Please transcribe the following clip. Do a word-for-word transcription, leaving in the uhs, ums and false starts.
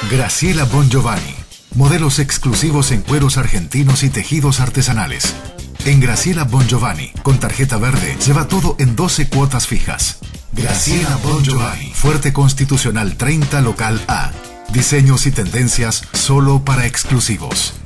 Graciela Bongiovanni. Modelos exclusivos en cueros argentinos y tejidos artesanales. En Graciela Bongiovanni, con tarjeta verde, lleva todo en doce cuotas fijas. Graciela Bongiovanni, Fuerte Constitucional treinta, local A. Diseños y tendencias solo para exclusivos.